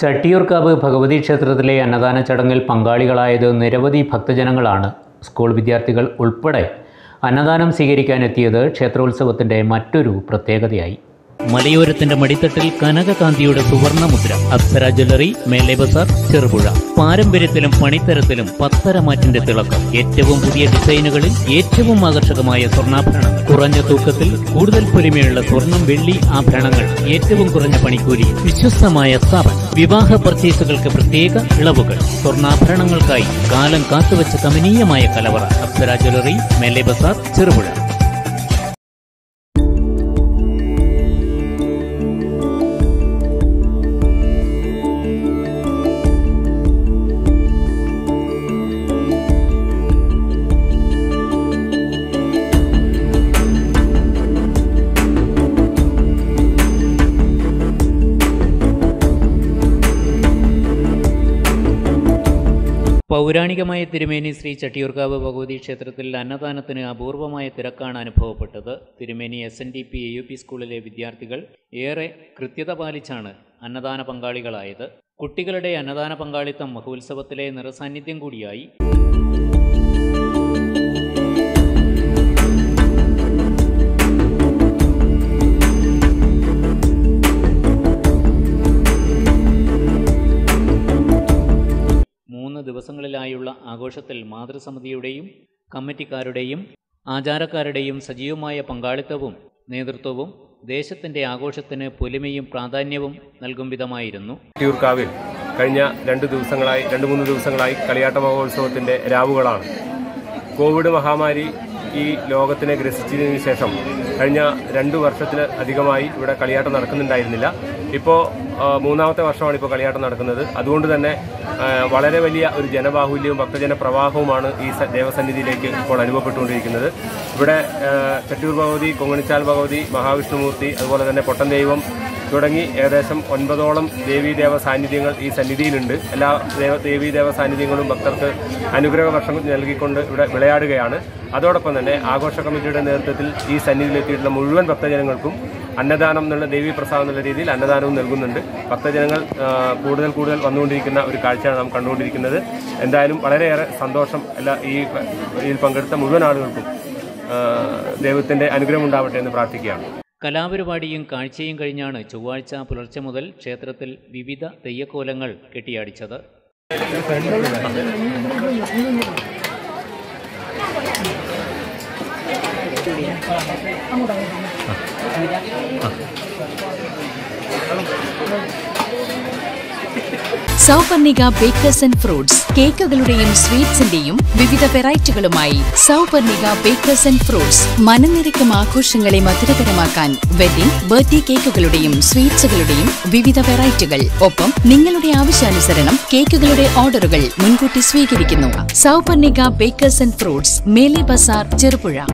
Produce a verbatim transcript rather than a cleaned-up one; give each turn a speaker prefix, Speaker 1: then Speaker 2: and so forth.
Speaker 1: ചട്ടിയൂർക്കാവ് ഭഗവതി ക്ഷേത്രത്തിലെ അന്നദാന ചടങ്ങിൽ പങ്കാളികളായത് നിരവധി ഭക്തജനങ്ങളാണ്. സ്കൂൾ വിദ്യാർത്ഥികൾ ഉൾപ്പെടെ അന്നദാനം സ്വീകരിക്കാനെത്തിയത് ക്ഷേത്രോത്സവത്തിൻ്റെ മറ്റൊരു പ്രത്യേകതയായി.
Speaker 2: മലയോരത്തിന്റെ മടിത്തട്ടിൽ കനകകാന്തിയുടെ സുവർണമുദ്ര. അപ്സര ജ്വല്ലറി, മേലെ ബസാർ, ചെറുപുഴ. പാരമ്പര്യത്തിലും പണിത്തരത്തിലും പത്തരമാറ്റിന്റെ തിളക്കം. ഏറ്റവും പുതിയ ഡിസൈനുകളിൽ ഏറ്റവും ആകർഷകമായ സ്വർണ്ണാഭരണങ്ങൾ. കുറഞ്ഞ തൂക്കത്തിൽ കൂടുതൽ പൊലിമയുള്ള സ്വർണം, വെള്ളി ആഭരണങ്ങൾ. ഏറ്റവും കുറഞ്ഞ പണിക്കൂലി. വിശ്വസ്തമായ സ്ഥാപനം. വിവാഹ പർച്ചേസുകൾക്ക് പ്രത്യേക ഇളവുകൾ. സ്വർണ്ണാഭരണങ്ങൾക്കായി കാലം കാത്തുവച്ച കമനീയമായ കലവറ. അപ്സര ജ്വല്ലറി, മേലെ ബസാർ, ചെറുപുഴ. പൗരാണികമായ തിരുമേനി ശ്രീ ചട്ടിയൂർക്കാവ് ഭഗവതി ക്ഷേത്രത്തിൽ അന്നദാനത്തിന് അപൂർവമായ തിരക്കാണ് അനുഭവപ്പെട്ടത്. തിരുമേനി S N D P A U P സ്കൂളിലെ വിദ്യാർത്ഥികൾ ഏറെ കൃത്യത പാലിച്ചാണ് അന്നദാന പങ്കാളികളായത്. കുട്ടികളുടെ അന്നദാന പങ്കാളിത്തം മഹോത്സവത്തിലെ നിറസാന്നിധ്യം കൂടിയായി. ദിവസങ്ങളിലായുള്ള ആഘോഷത്തിൽ മാതൃസമിതിയുടെയും കമ്മിറ്റിക്കാരുടെയും ആചാരക്കാരുടെയും സജീവമായ പങ്കാളിത്തവും നേതൃത്വവും ദേശത്തിൻ്റെ ആഘോഷത്തിന് പൊലിമയും പ്രാധാന്യവും നൽകും വിധമായിരുന്നു.
Speaker 3: ചട്ടിയൂർക്കാവിൽ കഴിഞ്ഞ രണ്ട് ദിവസങ്ങളായി രണ്ട് മൂന്ന് ദിവസങ്ങളായി കളിയാട്ട മഹോത്സവത്തിൻ്റെ രാവുകളാണ്. കോവിഡ് മഹാമാരി ഈ ലോകത്തിനെ ഗ്രസിച്ചതിന് ശേഷം കഴിഞ്ഞ രണ്ടു വർഷത്തിന് അധികമായി ഇവിടെ കളിയാട്ടം നടക്കുന്നുണ്ടായിരുന്നില്ല. ഇപ്പോൾ മൂന്നാമത്തെ വർഷമാണ് ഇപ്പോൾ കളിയാട്ടം നടക്കുന്നത്. അതുകൊണ്ട് തന്നെ വളരെ വലിയ ഒരു ജനബാഹുല്യവും ഭക്തജന പ്രവാഹവുമാണ് ഈ ദേവസന്നിധിയിലേക്ക് ഇപ്പോൾ അനുഭവപ്പെട്ടുകൊണ്ടിരിക്കുന്നത്. ഇവിടെ ചട്ടിയൂർ ഭഗവതി, കൊങ്ങണിച്ചാൽ ഭഗവതി, മഹാവിഷ്ണുമൂർത്തി, അതുപോലെ തന്നെ പൊട്ടൻ ദൈവം തുടങ്ങി ഏകദേശം ഒൻപതോളം ദേവീദേവ സാന്നിധ്യങ്ങൾ ഈ സന്നിധിയിലുണ്ട്. എല്ലാ ദേവ ദേവീദേവ സാന്നിധ്യങ്ങളും ഭക്തർക്ക് അനുഗ്രഹ വർഷം നൽകിക്കൊണ്ട് ഇവിടെ വിളയാടുകയാണ്. അതോടൊപ്പം തന്നെ ആഘോഷ കമ്മിറ്റിയുടെ നേതൃത്വത്തിൽ ഈ സന്നിധിയിലെത്തിയിട്ടുള്ള മുഴുവൻ ഭക്തജനങ്ങൾക്കും അന്നദാനം എന്നുള്ള ദേവീ പ്രസാദം എന്നുള്ള രീതിയിൽ അന്നദാനവും നൽകുന്നുണ്ട്. ഭക്തജനങ്ങൾ കൂടുതൽ കൂടുതൽ വന്നുകൊണ്ടിരിക്കുന്ന ഒരു കാഴ്ചയാണ് നാം കണ്ടുകൊണ്ടിരിക്കുന്നത്. എന്തായാലും വളരെയേറെ സന്തോഷം. എല്ലാ ഈ ഇതിൽ പങ്കെടുത്ത മുഴുവൻ ആളുകൾക്കും ദൈവത്തിൻ്റെ അനുഗ്രഹം ഉണ്ടാവട്ടെ എന്ന് പ്രാർത്ഥിക്കുകയാണ്.
Speaker 2: കലാപരിപാടിയും കാഴ്ചയും കഴിഞ്ഞാണ് ചൊവ്വാഴ്ച പുലർച്ചെ മുതൽ ക്ഷേത്രത്തിൽ വിവിധ തെയ്യക്കോലങ്ങൾ കെട്ടിയാടിച്ചത്.
Speaker 4: Souparnika bakers and fruits. കേക്കുകളുടെയും സ്വീറ്റ്സിന്റെയും വിവിധ വെറൈറ്റികളുമായി സൗപർണിക ബേക്കേഴ്സ് ആൻഡ് ഫ്രൂട്ട്സ്. മനനിരക്കും ആഘോഷങ്ങളെ മധുരകരമാക്കാൻ വെഡിംഗ്, ബർത്ത്ഡേ കേക്കുകളുടെയും സ്വീറ്റ്സുകളുടെയും വിവിധ വെറൈറ്റികൾ. ഒപ്പം നിങ്ങളുടെ ആവശ്യാനുസരണം കേക്കുകളുടെ ഓർഡറുകൾ മുൻകൂട്ടി സ്വീകരിക്കുന്നു. സൗപർണിക ബേക്കേഴ്സ് ആൻഡ് ഫ്രൂട്ട്സ്, മേലെ ബസാർ, ചെറുപുഴ.